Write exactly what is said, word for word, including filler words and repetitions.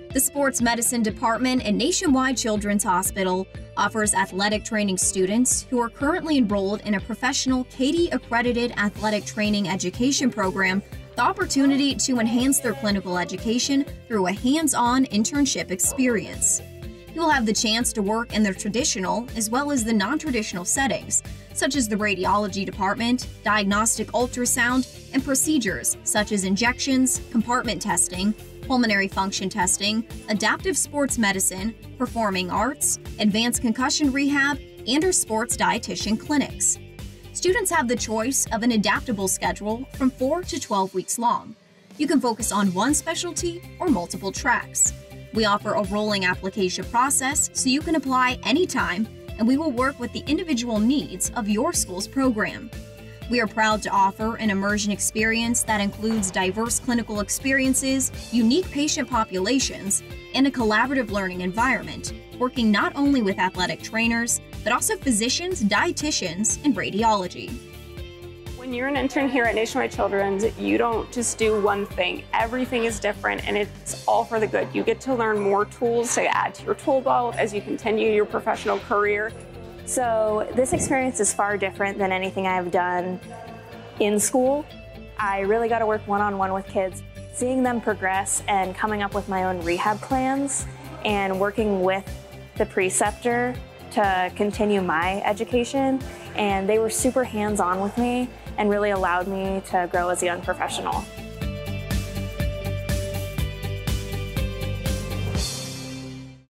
The Sports Medicine Department at Nationwide Children's Hospital offers athletic training students who are currently enrolled in a professional CAATE accredited athletic training education program the opportunity to enhance their clinical education through a hands-on internship experience. You will have the chance to work in the traditional as well as the non-traditional settings, such as the radiology department, diagnostic ultrasound, and procedures such as injections, compartment testing, pulmonary function testing, adaptive sports medicine, performing arts, advanced concussion rehab, and our sports dietitian clinics. Students have the choice of an adaptable schedule from four to twelve weeks long. You can focus on one specialty or multiple tracks. We offer a rolling application process so you can apply anytime, and we will work with the individual needs of your school's program. We are proud to offer an immersion experience that includes diverse clinical experiences, unique patient populations, and a collaborative learning environment, working not only with athletic trainers, but also physicians, dietitians, and radiology. When you're an intern here at Nationwide Children's, you don't just do one thing. Everything is different, and it's all for the good. You get to learn more tools to add to your tool belt as you continue your professional career. So this experience is far different than anything I've done in school. I really got to work one-on-one with kids, seeing them progress and coming up with my own rehab plans and working with the preceptor to continue my education. And they were super hands-on with me and really allowed me to grow as a young professional.